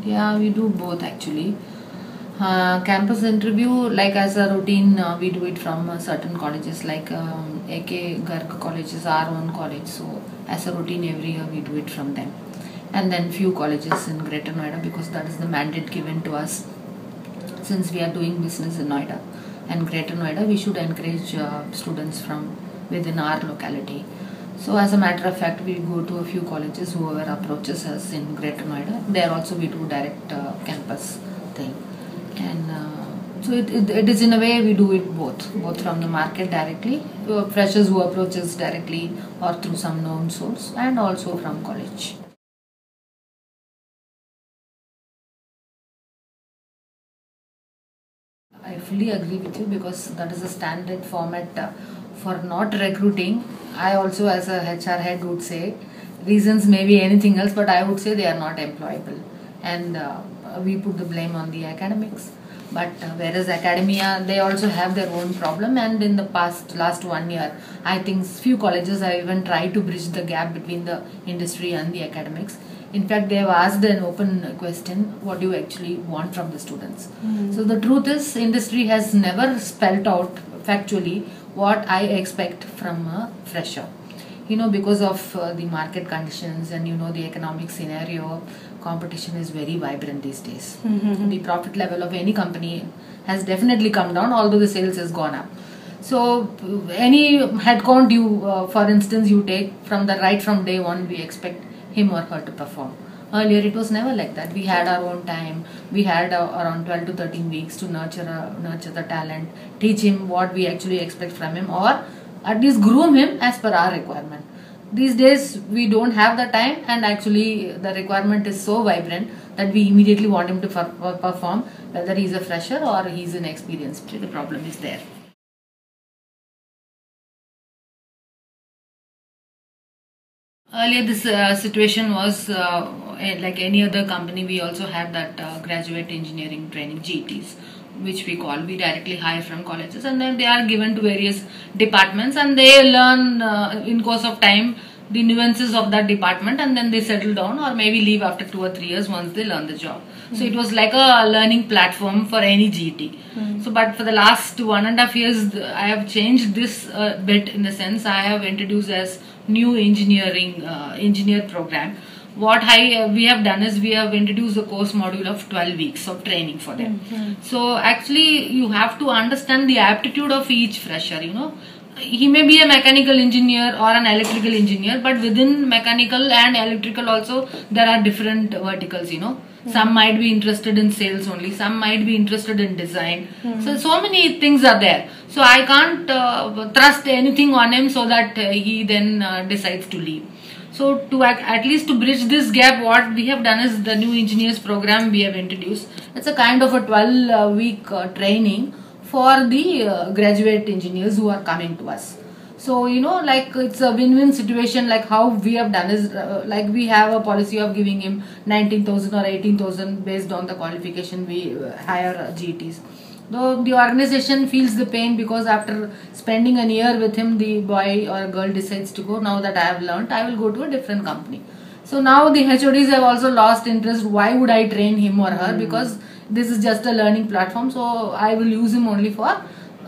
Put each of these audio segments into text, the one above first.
Yeah, we do both actually. Campus interview, like as a routine, we do it from certain colleges like AK Garg college is our own college. So as a routine every year we do it from them. And then few colleges in Greater Noida because that is the mandate given to us since we are doing business in Noida and Greater Noida. We should encourage students from within our locality. So as a matter of fact, we go to a few colleges whoever approaches us in Greater Noida. There also we do direct campus thing. And so it is in a way we do it both from the market directly, freshers who approach us directly or through some known source, and also from college. I fully agree with you because that is a standard format for not recruiting. I also, as a HR head, would say reasons may be anything else, but I would say they are not employable, and we put the blame on the academics. But whereas academia, they also have their own problem, and in the last 1 year, I think few colleges have even tried to bridge the gap between the industry and the academics. In fact, they have asked an open question, what do you actually want from the students? So the truth is, industry has never spelt out factually what I expect from a fresher. Because of the market conditions and the economic scenario, competition is very vibrant these days. The profit level of any company has definitely come down, although the sales has gone up. So any headcount you, for instance, you take right from day one, we expect him or her to perform. Earlier it was never like that. We had our own time. We had around 12 to 13 weeks to nurture the talent, teach him what we actually expect from him, or at least groom him as per our requirement. These days we don't have the time, and actually the requirement is so vibrant that we immediately want him to perform, whether he's a fresher or he's an experienced. The problem is there. Earlier, this situation was like any other company. We also had that graduate engineering training GTs, which we directly hire from colleges, and then they are given to various departments, and they learn in course of time the nuances of that department, and then they settle down or maybe leave after 2 or 3 years once they learn the job. So it was like a learning platform for any GT. So, but for the last 1.5 years, I have changed this bit, in the sense I have introduced as new engineer program. What we have done is we have introduced a course module of 12 weeks of training for them. So actually you have to understand the aptitude of each fresher. He may be a mechanical engineer or an electrical engineer, but within mechanical and electrical also there are different verticals. Some might be interested in sales only, some might be interested in design. So many things are there. So I can't trust anything on him so that he then decides to leave. So to at least to bridge this gap, what we have done is the new engineers program we have introduced. It's a kind of a 12-week training for the graduate engineers who are coming to us. So like it's a win-win situation. Like how we have done is like we have a policy of giving him 19,000 or 18,000 based on the qualification we hire GTs. Though the organization feels the pain because after spending a year with him, the boy or girl decides to go. Now that I have learnt, I will go to a different company. So now the HODs have also lost interest. Why would I train him or her? Because this is just a learning platform. So I will use him only for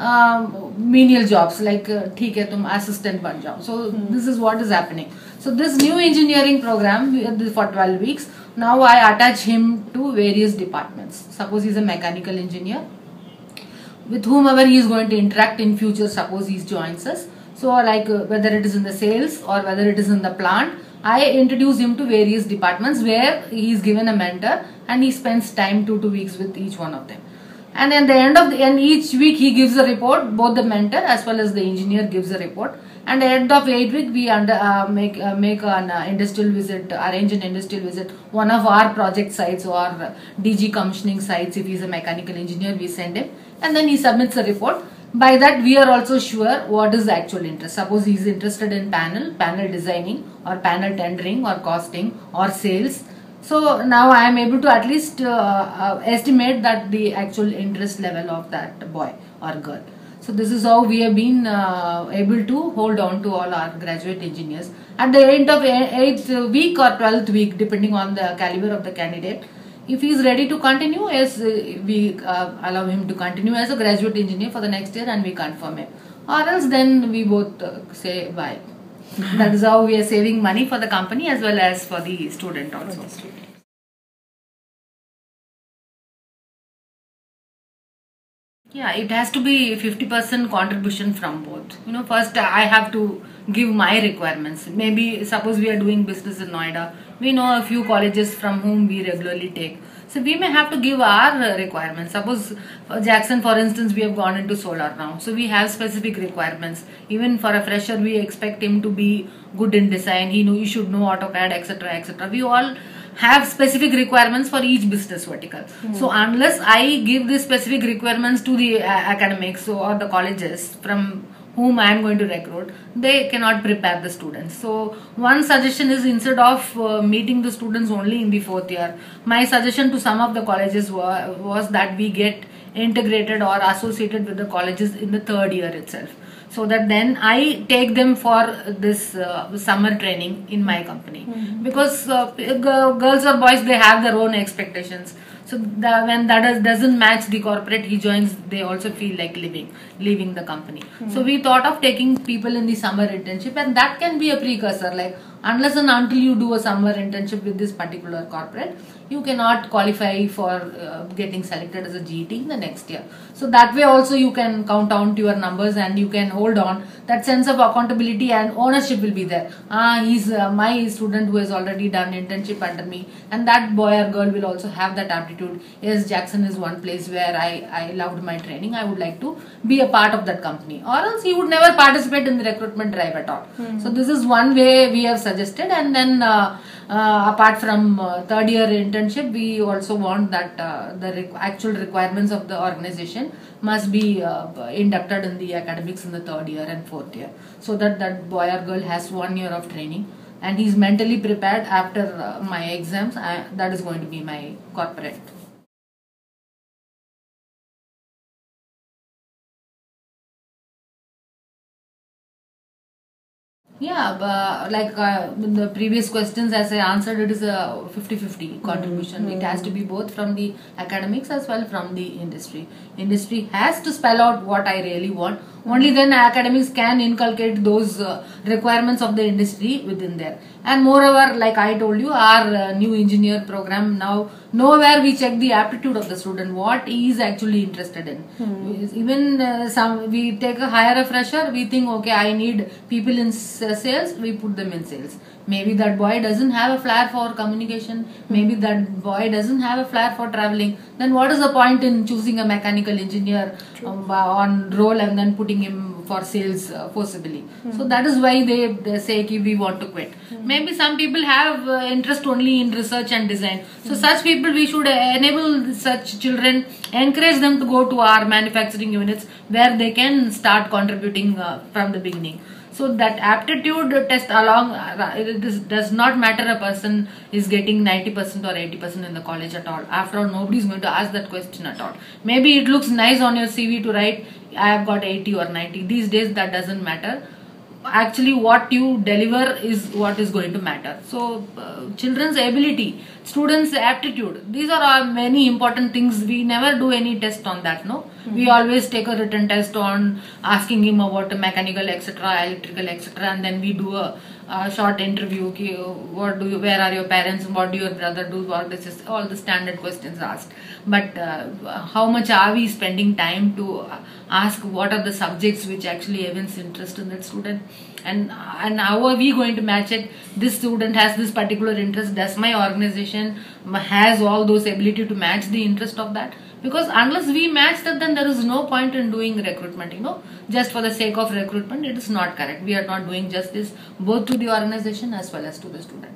menial jobs like theek hai tum assistant ban jao. So this is what is happening. So this new engineering program for 12 weeks, now I attach him to various departments. Suppose he is a mechanical engineer, with whomever he is going to interact in future, suppose he joins us. So like whether it is in the sales or whether it is in the plant, I introduce him to various departments where he is given a mentor and he spends time 2 weeks with each one of them. And at the end each week he gives a report, both the mentor as well as the engineer gives a report. And at the end of 8 weeks, we make an industrial visit, arrange an industrial visit, one of our project sites or DG commissioning sites. If he is a mechanical engineer, we send him and then he submits a report. By that, we are also sure what is the actual interest. Suppose he is interested in panel designing or panel tendering or costing or sales. So now I am able to at least estimate that the actual interest level of that boy or girl. So this is how we have been able to hold on to all our graduate engineers. At the end of 8th week or 12th week, depending on the caliber of the candidate, If he is ready to continue, yes, we allow him to continue as a graduate engineer for the next year and we confirm him. Or else then we both say bye. That is how we are saving money for the company as well as for the student also. Yeah, it has to be 50% contribution from both. First I have to give my requirements. Maybe suppose we are doing business in Noida, we know a few colleges from whom we regularly take. So we may have to give our requirements. Suppose for Jackson, for instance, we have gone into solar now. So we have specific requirements. Even for a fresher, we expect him to be good in design. He should know AutoCAD, etc., etc. We all have specific requirements for each business vertical. So unless I give the specific requirements to the academics or the colleges from whom I am going to recruit, they cannot prepare the students. So one suggestion is, instead of meeting the students only in the 4th year, my suggestion to some of the colleges was that we get integrated or associated with the colleges in the 3rd year itself. So that then I take them for this summer training in my company. Because girls or boys, they have their own expectations. So when that doesn't match the corporate he joins, they also feel like leaving the company. So we thought of taking people in the summer internship, and that can be a precursor. Like, unless and until you do a summer internship with this particular corporate, you cannot qualify for getting selected as a GET in the next year. So that way also you can count down to your numbers and you can hold on. That sense of accountability and ownership will be there. He's my student who has already done internship under me, and that boy or girl will also have that aptitude. Yes, Jackson is one place where I loved my training. I would like to be a part of that company. Or else he would never participate in the recruitment drive at all. So this is one way we have suggested. And then apart from 3rd year internship, we also want that the actual requirements of the organization must be inducted in the academics in the 3rd year and 4th year, so that boy or girl has 1 year of training and he's mentally prepared after my exams. That is going to be my corporate. Yeah, like in the previous questions, as I answered, it is a 50-50 contribution. It has to be both from the academics as well from the industry. Industry has to spell out what I really want. Only then academics can inculcate those requirements of the industry within there. And moreover, like I told you, our new engineer program now, nowhere we check the aptitude of the student, what he is actually interested in. Even we take a hire a fresher, we think, okay, I need people in sales, we put them in sales. Maybe that boy doesn't have a flair for communication, maybe that boy doesn't have a flair for traveling. Then what is the point in choosing a mechanical engineer on role and then putting him for sales forcibly? So that is why they say we want to quit. Maybe some people have interest only in research and design. So such people, we should enable such children, encourage them to go to our manufacturing units where they can start contributing from the beginning. So that aptitude test along, it does not matter a person is getting 90% or 80% in the college at all. After all, nobody is going to ask that question at all. Maybe it looks nice on your CV to write, I have got 80 or 90. These days that doesn't matter. Actually what you deliver is what is going to matter. So children's ability, students' aptitude, these are many important things. We never do any test on that, no. We always take a written test on asking him about mechanical, etc., electrical, etc., and then we do a short interview. Where are your parents? What do your brother do? This is all the standard questions asked. But how much are we spending time to ask what are the subjects which actually evince interest in that student? And how are we going to match it? This student has this particular interest. Does my organization has all those ability to match the interest of that? Because unless we match that, then there is no point in doing recruitment, just for the sake of recruitment. It is not correct. We are not doing justice both to the organization as well as to the student.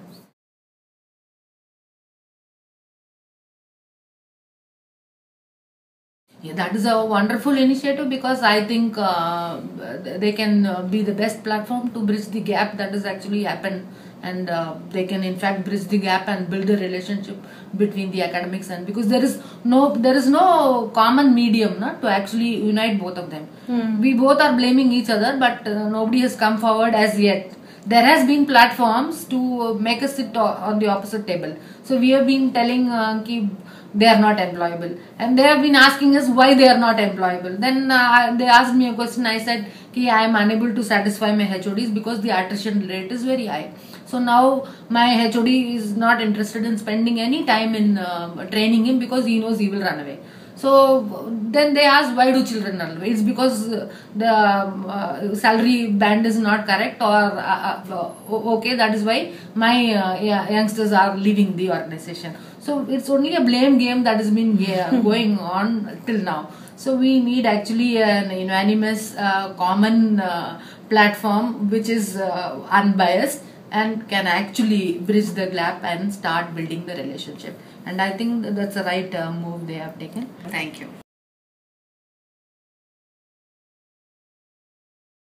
Yeah, that is a wonderful initiative, because I think they can be the best platform to bridge the gap that has actually happened, and they can in fact bridge the gap and build a relationship between the academics, and because there is no common medium to actually unite both of them. We both are blaming each other, but nobody has come forward as yet. there has been platforms to make us sit on the opposite table. So we have been telling ki they are not employable, and they have been asking us why they are not employable. Then they asked me a question. I said ki I am unable to satisfy my HODs because the attrition rate is very high. So now my HOD is not interested in spending any time in training him because he knows he will run away. So then they asked, why do children run away? It's because the salary band is not correct, or okay, that is why my youngsters are leaving the organization. So it's only a blame game that has been going on till now. So we need actually an unanimous common platform which is unbiased and can actually bridge the gap and start building the relationship. And I think that's the right move they have taken. Thank you.